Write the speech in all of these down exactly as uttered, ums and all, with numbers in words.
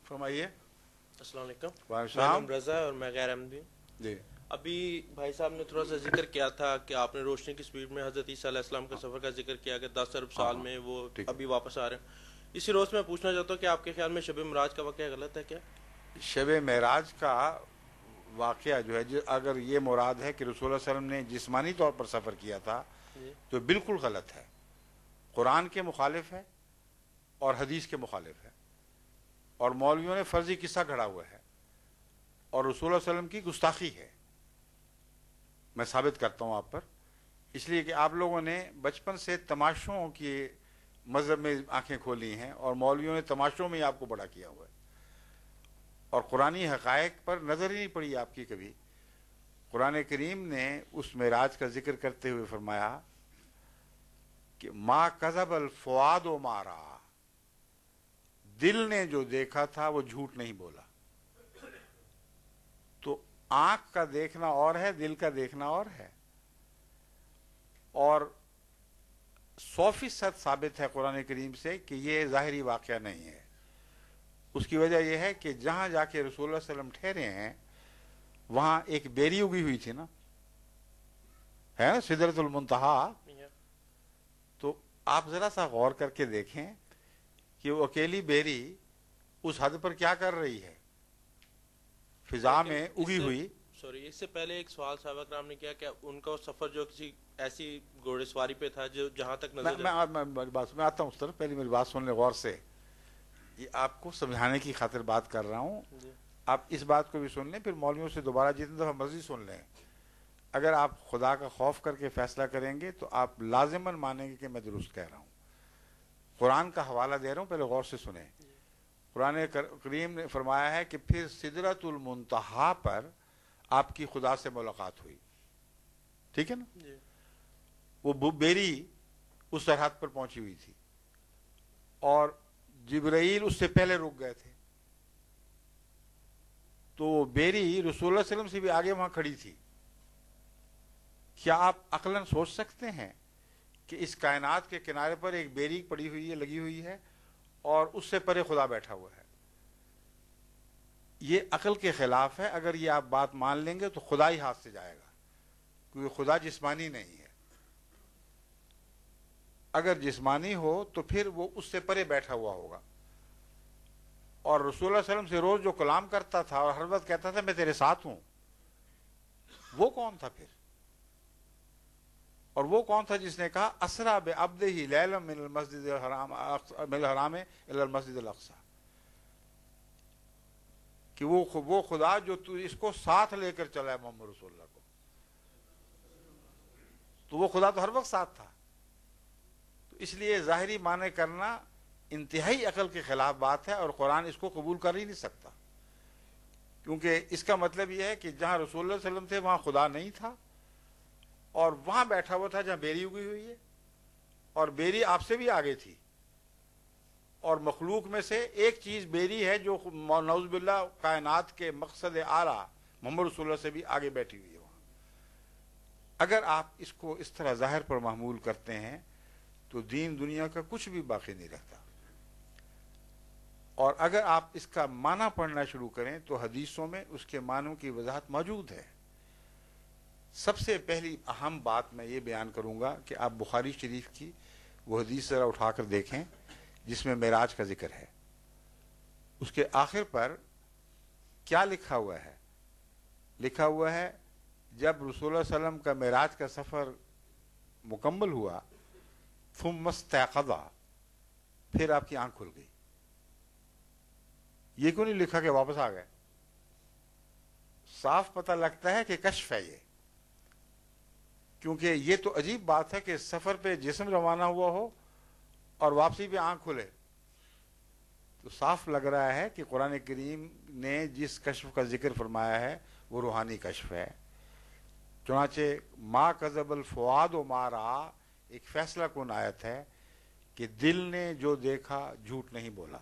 فرمائیے. السلام علیکم. وعلیکم میں السلام. نام رضا اور میں غیر احمدی ہوں. جی ابھی بھائی صاحب نے تھوڑا سا ذکر کیا تھا کہ آپ نے روشنی کی سپیڈ میں حضرت عیسیٰ علیہ السلام کے سفر کا ذکر کیا کہ دس ارب سال میں وہ ابھی واپس آ رہے ہیں. اسی روز میں پوچھنا چاہتا ہوں کہ آپ کے خیال میں شب معراج کا واقعہ غلط ہے کیا؟ شب معراج کا واقعہ جو ہے اگر یہ مراد ہے کہ رسول اللہ علیہ وسلم نے جسمانی طور پر سفر کیا تھا تو بالکل غلط ہے. قرآن کے مخالف ہے اور حدیث کے مخالف ہے اور مولویوں نے فرضی قصہ گھڑا ہوا ہے اور رسول اللہ علیہ وسلم کی گستاخی ہے. میں ثابت کرتا ہوں آپ پر، اس لیے کہ آپ لوگوں نے بچپن سے تماشوں کی مذہب میں آنکھیں کھولی ہیں اور مولویوں نے تماشوں میں ہی آپ کو بڑا کیا ہوا ہے اور قرآنی حقائق پر نظر ہی نہیں پڑی آپ کی کبھی. قرآن کریم نے اس معراج کا ذکر کرتے ہوئے فرمایا کہ ما کذب الفؤاد ما رأى، دل نے جو دیکھا تھا وہ جھوٹ نہیں بولا. تو آنکھ کا دیکھنا اور ہے، دل کا دیکھنا اور ہے. اور سو فیصد ثابت ہے قرآن کریم سے کہ یہ ظاہری واقعہ نہیں ہے. اس کی وجہ یہ ہے کہ جہاں جا کے رسول اللہ صلی اللہ علیہ وسلم ٹھہرے ہیں وہاں ایک بیری اگی ہوئی تھی نا، ہے نا، سدرۃ المنتہا. تو آپ ذرا سا غور کر کے دیکھیں کہ وہ اکیلی بیری اس حد پر کیا کر رہی ہے فضا میں اگی ہوئی. سوری، اس سے پہلے ایک سوال صحابہ کرام نے کیا کہ ان کا سفر جو کسی ایسی گھوڑے سواری پہ تھا جو جہاں تک نظر میں میں آتا ہوں اس طرف. پہلی میری بات سن لیں غور سے، یہ آپ کو سمجھانے کی خاطر بات کر رہا ہوں. آپ اس بات کو بھی سن لیں، پھر مولویوں سے دوبارہ جتنی دفعہ مرضی سن لیں. اگر آپ خدا کا خوف کر کے فیصلہ کریں گے تو آپ لازماً مانیں گے کہ میں درست کہہ رہا ہوں. قرآن کا حوالہ دے رہا ہوں، پہلے غور سے سنیں. قرآن کریم نے فرمایا ہے کہ پھر سدرۃ المنتہا پر آپ کی خدا سے ملاقات ہوئی. ٹھیک ہے نا؟ وہ بیری اس سرحد پر پہنچی ہوئی تھی اور جبرائیل اس سے پہلے رک گئے تھے. تو وہ بیری رسول اللہ صلی اللہ علیہ وسلم سے بھی آگے وہاں کھڑی تھی. کیا آپ عقلاً سوچ سکتے ہیں کہ اس کائنات کے کنارے پر ایک بیری پڑی ہوئی ہے، لگی ہوئی ہے، اور اس سے پرے خدا بیٹھا ہوا ہے؟ یہ عقل کے خلاف ہے. اگر یہ آپ بات مان لیں گے تو خدا ہی ہاتھ سے جائے گا، کیونکہ خدا جسمانی نہیں ہے. اگر جسمانی ہو تو پھر وہ اس سے پرے بیٹھا ہوا ہوگا. اور رسول اللہ صلی اللہ علیہ وسلم سے روز جو کلام کرتا تھا اور ہر وقت کہتا تھا میں تیرے ساتھ ہوں، وہ کون تھا پھر؟ اور وہ کون تھا جس نے کہا اسرا بعبدہ لیلا من المسجد الحرام من الحرام الی المسجد الاقصی، کہ وہ وہ خدا جو تو اس کو ساتھ لے کر چلا ہے محمد رسول اللہ کو. تو وہ خدا تو ہر وقت ساتھ تھا. تو اس لیے ظاہری معنی کرنا انتہائی عقل کے خلاف بات ہے اور قرآن اس کو قبول کر ہی نہیں سکتا، کیونکہ اس کا مطلب یہ ہے کہ جہاں رسول اللہ صلی اللہ علیہ وسلم تھے وہاں خدا نہیں تھا اور وہاں بیٹھا ہوا تھا جہاں بیری اگی ہوئی ہے، اور بیری آپ سے بھی آگے تھی. اور مخلوق میں سے ایک چیز بیری ہے جو نعوذ باللہ کائنات کے مقصد اعلیٰ محمد رسول اللہ سے بھی آگے بیٹھی ہوئی ہے وہاں. اگر آپ اس کو اس طرح ظاہر پر محمول کرتے ہیں تو دین دنیا کا کچھ بھی باقی نہیں رہتا. اور اگر آپ اس کا معنی پڑھنا شروع کریں تو حدیثوں میں اس کے معنوں کی وضاحت موجود ہے. سب سے پہلی اہم بات میں یہ بیان کروں گا کہ آپ بخاری شریف کی وہ حدیث ذرا اٹھا کر دیکھیں جس میں معراج کا ذکر ہے. اس کے آخر پر کیا لکھا ہوا ہے؟ لکھا ہوا ہے جب رسول اللہ صلی اللہ علیہ وسلم کا معراج کا سفر مکمل ہوا ثم استيقظ، پھر آپ کی آنکھ کھل گئی. یہ کیوں نہیں لکھا کہ واپس آ گئے؟ صاف پتہ لگتا ہے کہ کشف ہے یہ، کیونکہ یہ تو عجیب بات ہے کہ سفر پہ جسم روانہ ہوا ہو اور واپسی پہ آنکھ کھلے. تو صاف لگ رہا ہے کہ قرآن کریم نے جس کشف کا ذکر فرمایا ہے وہ روحانی کشف ہے. چنانچہ ما کذب الفؤاد ما رأى ایک فیصلہ کن آیت ہے کہ دل نے جو دیکھا جھوٹ نہیں بولا.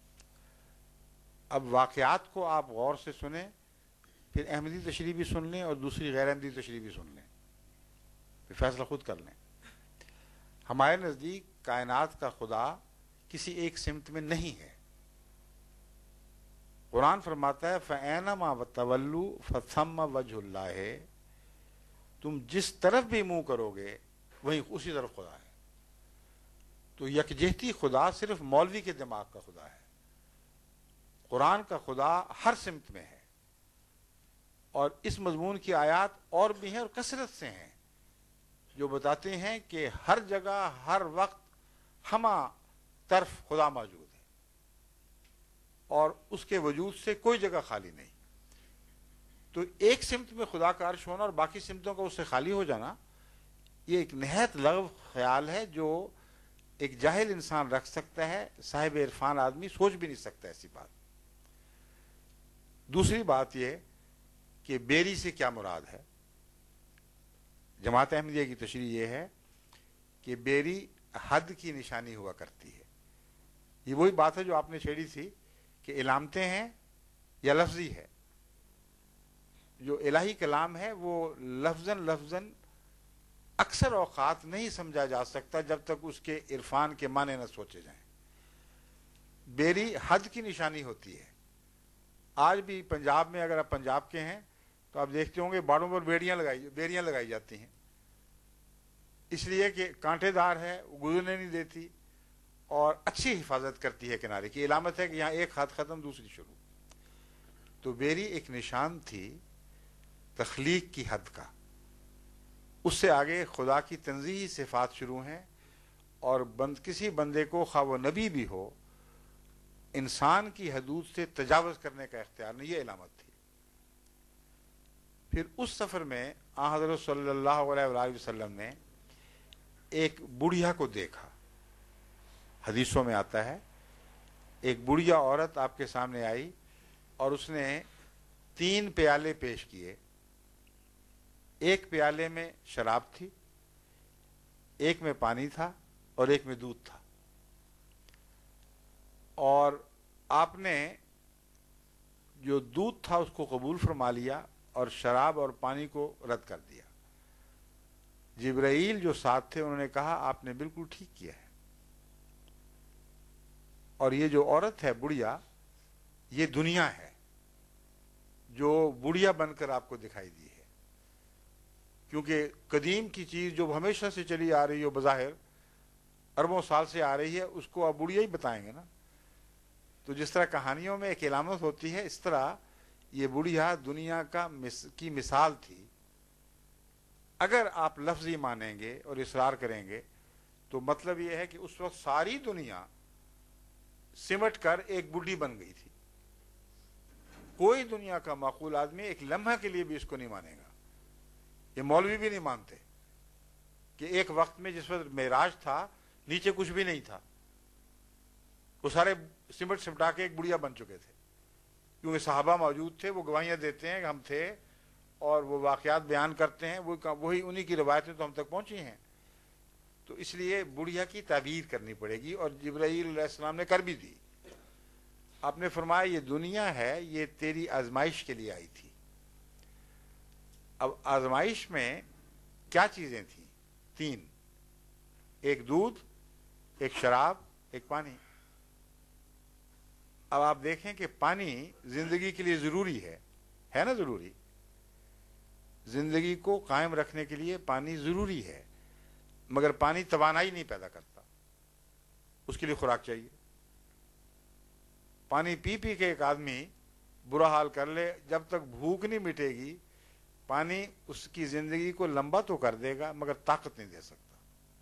اب واقعات کو آپ غور سے سنیں، پھر احمدی تشریح بھی سن لیں اور دوسری غیر احمدی تشریح بھی سن لیں، پھر فیصلہ خود کر لیں. ہمارے نزدیک کائنات کا خدا کسی ایک سمت میں نہیں ہے. قرآن فرماتا ہے فَأَيْنَمَا تَوَلُّوا فَثَمَّ وَجْهُ اللَّهِ، تم جس طرف بھی منہ کرو گے وہیں اسی طرف خدا ہے. تو یکجہتی خدا صرف مولوی کے دماغ کا خدا ہے. قرآن کا خدا ہر سمت میں ہے، اور اس مضمون کی آیات اور بھی ہیں اور کثرت سے ہیں جو بتاتے ہیں کہ ہر جگہ ہر وقت ہمہ طرف خدا موجود ہے، اور اس کے وجود سے کوئی جگہ خالی نہیں. تو ایک سمت میں خدا کا عرش ہونا اور باقی سمتوں کا اس سے خالی ہو جانا، یہ ایک نہایت لغو خیال ہے جو ایک جاہل انسان رکھ سکتا ہے. صاحب عرفان آدمی سوچ بھی نہیں سکتا ایسی بات. دوسری بات یہ کہ بیری سے کیا مراد ہے. جماعت احمدیہ کی تشریح یہ ہے کہ بیری حد کی نشانی ہوا کرتی ہے. یہ وہی بات ہے جو آپ نے چھیڑی تھی کہ علامتیں ہیں یا لفظی ہے. جو الہی کلام ہے وہ لفظاً لفظاً اکثر اوقات نہیں سمجھا جا سکتا جب تک اس کے عرفان کے معنی نہ سوچے جائیں. بیری حد کی نشانی ہوتی ہے. آج بھی پنجاب میں، اگر آپ پنجاب کے ہیں تو آپ دیکھتے ہوں گے باڑوں پر بیڑیاں لگائی بیریاں لگائی جاتی ہیں، اس لیے کہ کانٹے دار ہے، گزرنے نہیں دیتی اور اچھی حفاظت کرتی ہے کنارے کی. علامت ہے کہ یہاں ایک خط ختم دوسری شروع. تو بیری ایک نشان تھی تخلیق کی حد کا. اس سے آگے خدا کی تنزیہی صفات شروع ہیں، اور بند کسی بندے کو خواہ وہ نبی بھی ہو انسان کی حدود سے تجاوز کرنے کا اختیار نہیں. یہ علامت تھی. پھر اس سفر میں آن حضرت صلی اللہ علیہ وآلہ وسلم نے ایک بڑھیا کو دیکھا. حدیثوں میں آتا ہے ایک بڑھیا عورت آپ کے سامنے آئی اور اس نے تین پیالے پیش کیے. ایک پیالے میں شراب تھی، ایک میں پانی تھا اور ایک میں دودھ تھا. اور آپ نے جو دودھ تھا اس کو قبول فرما لیا اور شراب اور پانی کو رد کر دیا. جبرائیل جو ساتھ تھے انہوں نے کہا آپ نے بالکل ٹھیک کیا ہے. اور یہ جو عورت ہے بڑھیا، یہ دنیا ہے جو بڑھیا بن کر آپ کو دکھائی دی ہے. کیونکہ قدیم کی چیز جو ہمیشہ سے چلی آ رہی ہو، بظاہر اربوں سال سے آ رہی ہے، اس کو آپ بڑھیا ہی بتائیں گے نا. تو جس طرح کہانیوں میں ایک علامت ہوتی ہے، اس طرح یہ بڑھیا دنیا کا مس کی مثال تھی. اگر آپ لفظی مانیں گے اور اصرار کریں گے تو مطلب یہ ہے کہ اس وقت ساری دنیا سمٹ کر ایک بڈھی بن گئی تھی. کوئی دنیا کا معقول آدمی ایک لمحہ کے لیے بھی اس کو نہیں مانے گا. یہ مولوی بھی نہیں مانتے کہ ایک وقت میں جس وقت معراج تھا نیچے کچھ بھی نہیں تھا، وہ سارے سمٹ سمٹا کے ایک بڑھیا بن چکے تھے. کیونکہ صحابہ موجود تھے، وہ گواہیاں دیتے ہیں کہ ہم تھے، اور وہ واقعات بیان کرتے ہیں، وہی انہی کی روایتیں تو ہم تک پہنچی ہیں. تو اس لیے بڑھیا کی تعبیر کرنی پڑے گی، اور جبرائیل علیہ السلام نے کر بھی دی. آپ نے فرمایا یہ دنیا ہے، یہ تیری آزمائش کے لیے آئی تھی. اب آزمائش میں کیا چیزیں تھیں؟ تین. ایک دودھ، ایک شراب، ایک پانی. اب آپ دیکھیں کہ پانی زندگی کے لیے ضروری ہے ہے نا ضروری. زندگی کو قائم رکھنے کے لیے پانی ضروری ہے، مگر پانی توانائی نہیں پیدا کرتا. اس کے لیے خوراک چاہیے. پانی پی پی کے ایک آدمی برا حال کر لے، جب تک بھوک نہیں مٹے گی پانی اس کی زندگی کو لمبا تو کر دے گا مگر طاقت نہیں دے سکتا.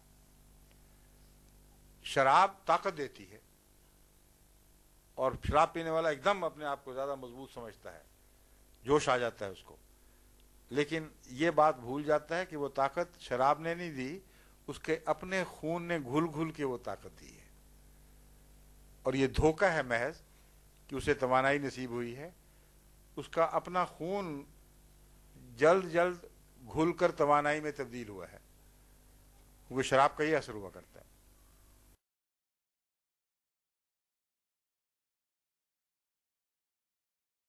شراب طاقت دیتی ہے، اور شراب پینے والا ایک دم اپنے آپ کو زیادہ مضبوط سمجھتا ہے، جوش آ جاتا ہے اس کو. لیکن یہ بات بھول جاتا ہے کہ وہ طاقت شراب نے نہیں دی، اس کے اپنے خون نے گھل گھل کے وہ طاقت دی ہے. اور یہ دھوکہ ہے محض کہ اسے توانائی نصیب ہوئی ہے. اس کا اپنا خون جلد جلد گھل کر توانائی میں تبدیل ہوا ہے. وہ شراب کا ہی اثر ہوا کرتا ہے.